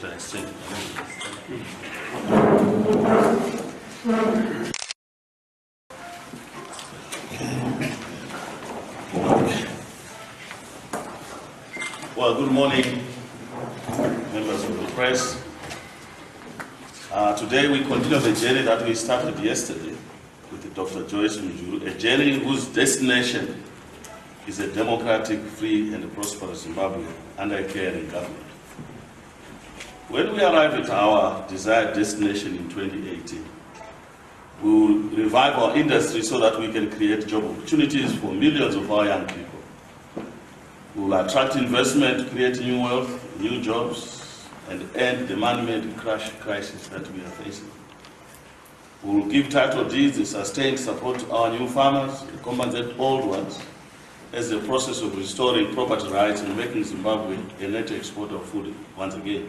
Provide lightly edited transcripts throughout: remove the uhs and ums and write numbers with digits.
after exchange. Well, good morning, members of the press. Today we continue the journey that we started yesterday with Dr. Joyce Mujuru, a journey whose destination is a democratic, free, and prosperous Zimbabwe under a caring government. When we arrive at our desired destination in 2018, we will revive our industry so that we can create job opportunities for millions of our young people. We will attract investment, create new wealth, new jobs, and end the man-made crash crisis that we are facing. We will give title deeds and sustained support to our new farmers and compensate old ones as the process of restoring property rights and making Zimbabwe a net exporter of food once again.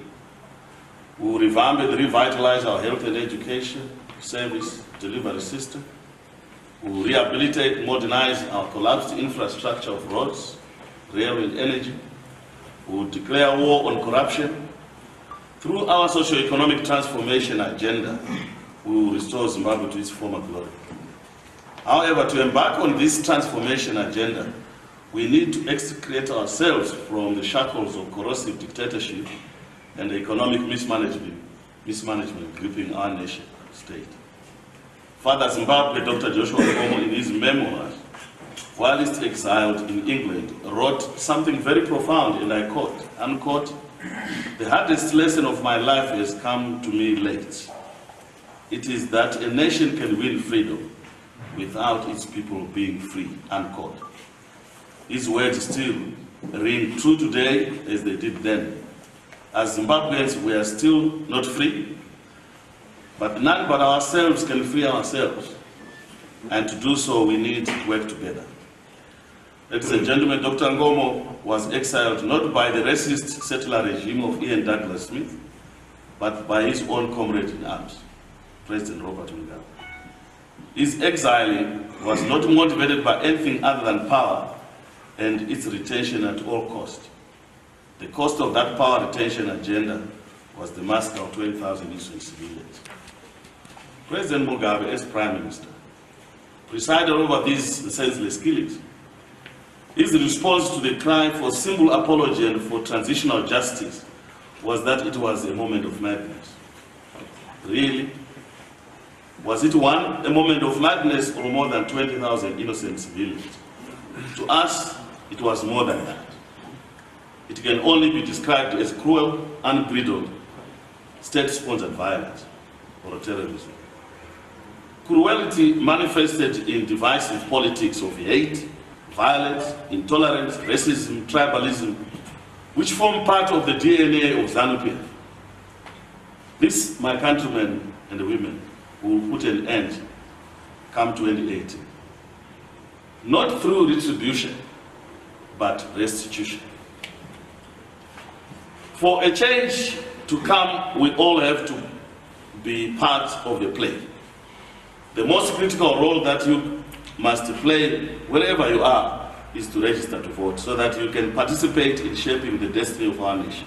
We will revamp and revitalize our health and education service delivery system. We will rehabilitate and modernize our collapsed infrastructure of roads, rail and energy. We will declare war on corruption. Through our socio-economic transformation agenda, we will restore Zimbabwe to its former glory. However, to embark on this transformation agenda, we need to extricate ourselves from the shackles of corrosive dictatorship and the economic mismanagement gripping our nation state. Father Zimbabwe, Dr. Joshua Nkomo, in his memoirs, whilst exiled in England, wrote something very profound, and I quote, unquote, "The hardest lesson of my life has come to me late. It is that a nation can win freedom without its people being free," unquote. His words still ring true today as they did then. As Zimbabweans, we are still not free, but none but ourselves can free ourselves. And to do so, we need to work together. Ladies and gentlemen, Dr. Nkomo was exiled not by the racist settler regime of Ian Douglas Smith, but by his own comrade in arms, President Robert Mugabe. His exiling was not motivated by anything other than power and its retention at all costs. The cost of that power retention agenda was the massacre of 20,000 innocent civilians. President Mugabe, as Prime Minister, presided over these senseless killings. His response to the cry for simple apology and for transitional justice was that it was a moment of madness. Really? Was it a moment of madness or more than 20,000 innocent civilians? To us, it was more than that. It can only be described as cruel, unbridled, state-sponsored violence or terrorism. Cruelty manifested in divisive politics of hate, violence, intolerance, racism, tribalism, which form part of the DNA of ZANU-PF. This, my countrymen and the women, will put an end come 2018. Not through retribution, but restitution. For a change to come, we all have to be part of the play. The most critical role that you must play wherever you are is to register to vote so that you can participate in shaping the destiny of our nation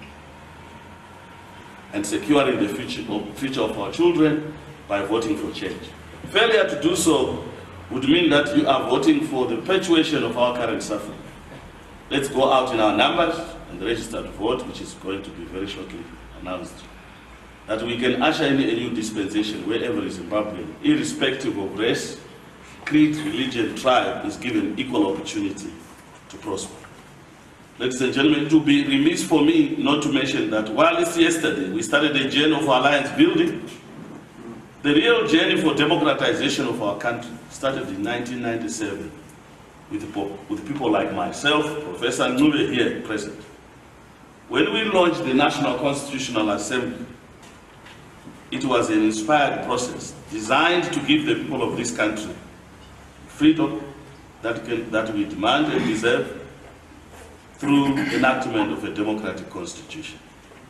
and securing the future of our children by voting for change. Failure to do so would mean that you are voting for the perpetuation of our current suffering. Let's go out in our numbers and register to vote, which is going to be very shortly announced, that we can usher in a new dispensation where every Zimbabwean, irrespective of race, creed, religion, tribe, is given equal opportunity to prosper. Ladies and gentlemen, it would be remiss for me not to mention that while yesterday we started a journey of alliance building, the real journey for democratization of our country started in 1997 with people like myself, Professor Ncube here present. When we launched the National Constitutional Assembly, it was an inspired process designed to give the people of this country freedom that we demand and deserve through enactment of a democratic constitution.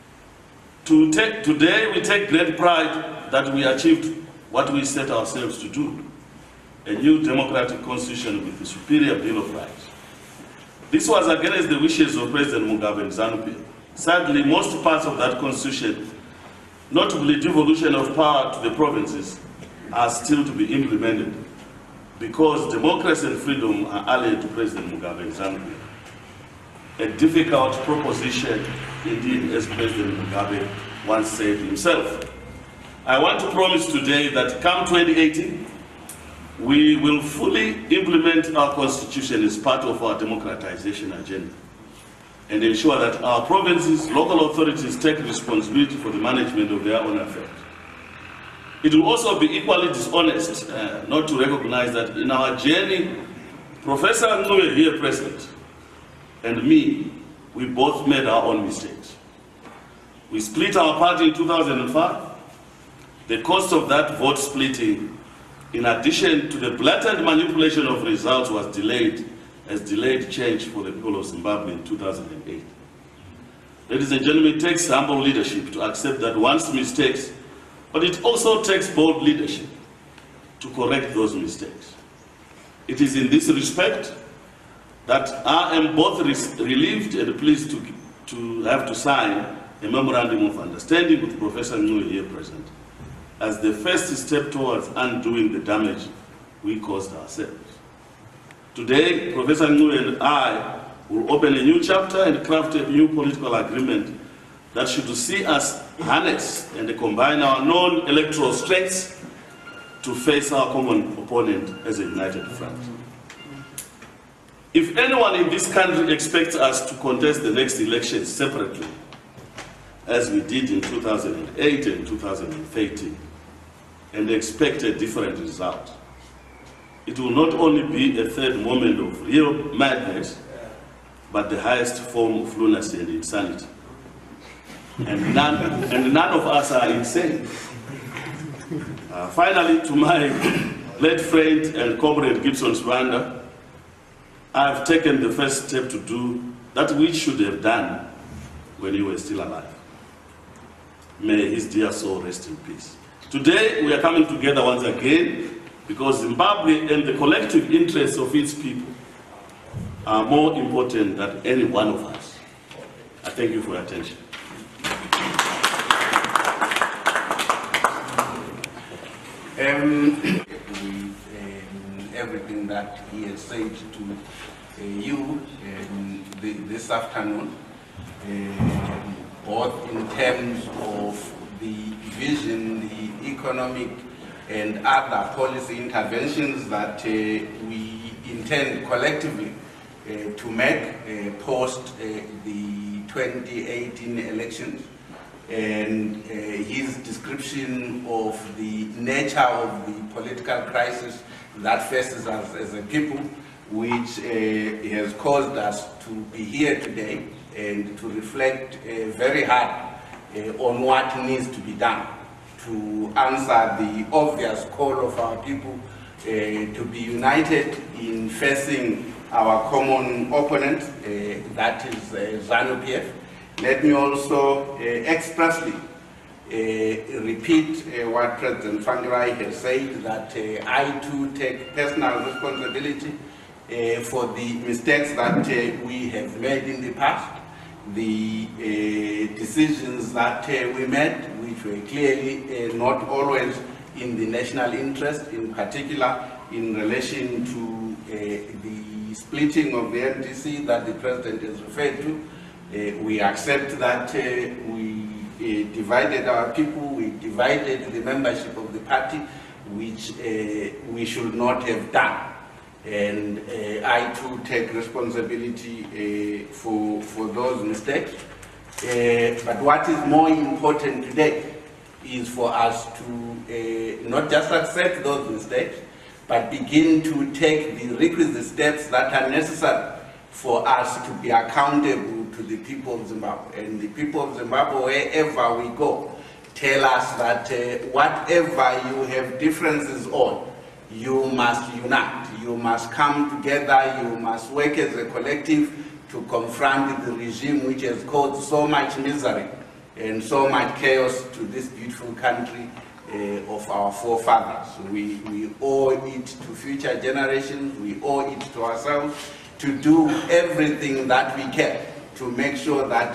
Today we take great pride that we achieved what we set ourselves to do, a new democratic constitution with a superior Bill of Rights. This was against the wishes of President Mugabe and ZANU-PF. Sadly, most parts of that constitution, notably devolution of power to the provinces, are still to be implemented because democracy and freedom are allied to President Mugabe in Zambia. A difficult proposition indeed, as President Mugabe once said himself. I want to promise today that come 2018, we will fully implement our constitution as part of our democratization agenda and ensure that our provinces, local authorities take responsibility for the management of their own affairs. It will also be equally dishonest not to recognize that in our journey, Professor Ncube, here present, and me, we both made our own mistakes. We split our party in 2005. The cost of that vote splitting, in addition to the blatant manipulation of results, was delayed change for the people of Zimbabwe in 2008. Ladies and gentlemen, it takes humble leadership to accept that one's mistakes, but it also takes bold leadership to correct those mistakes. It is in this respect that I am both relieved and pleased to have to sign a memorandum of understanding with Professor Ncube here present as the first step towards undoing the damage we caused ourselves. Today, Professor Ncube and I will open a new chapter and craft a new political agreement that should see us harness and combine our known electoral strengths to face our common opponent as a united front. If anyone in this country expects us to contest the next election separately, as we did in 2008 and 2013, and expect a different result, it will not only be a third moment of real madness, but the highest form of lunacy and insanity. And none of us are insane. Finally, to my late friend and comrade Gibson Swander, I have taken the first step to do that which should have done when you were still alive. May his dear soul rest in peace. Today, we are coming together once again because Zimbabwe and the collective interests of its people are more important than any one of us. I thank you for your attention. With everything that he has said to you this afternoon, both in terms of the vision, the economic and other policy interventions that we intend collectively to make post the 2018 elections, and his description of the nature of the political crisis that faces us as a people, which has caused us to be here today and to reflect very hard on what needs to be done to answer the obvious call of our people to be united in facing our common opponent, that is ZANU-PF. Let me also expressly repeat what President Tsvangirai has said, that I too take personal responsibility for the mistakes that we have made in the past, the decisions that we made, which were clearly not always in the national interest, in particular in relation to the splitting of the MDC that the President has referred to. We accept that we divided our people, we divided the membership of the party, which we should not have done. And I too take responsibility for those mistakes. But what is more important today is for us to not just accept those mistakes, but begin to take the requisite steps that are necessary for us to be accountable to the people of Zimbabwe. And the people of Zimbabwe, wherever we go, tell us that whatever you have differences on, you must unite, you must come together, you must work as a collective to confront the regime which has caused so much misery and so much chaos to this beautiful country of our forefathers. We owe it to future generations, we owe it to ourselves to do everything that we can to make sure that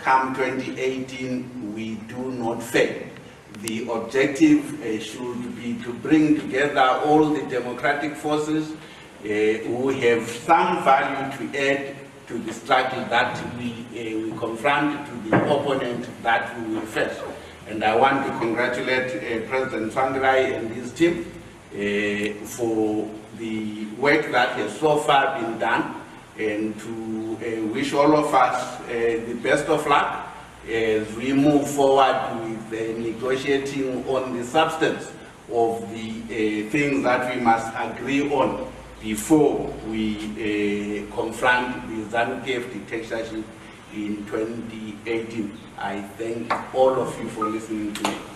come 2018 we do not fail. The objective should be to bring together all the democratic forces who have some value to add to the struggle that we confront, to the opponent that we will face. And I want to congratulate President Tsvangirai and his team for the work that has so far been done, and to wish all of us the best of luck as we move forward with negotiating on the substance of the things that we must agree on before we confront the ZANU-PF dictatorship in 2018. I thank all of you for listening to me.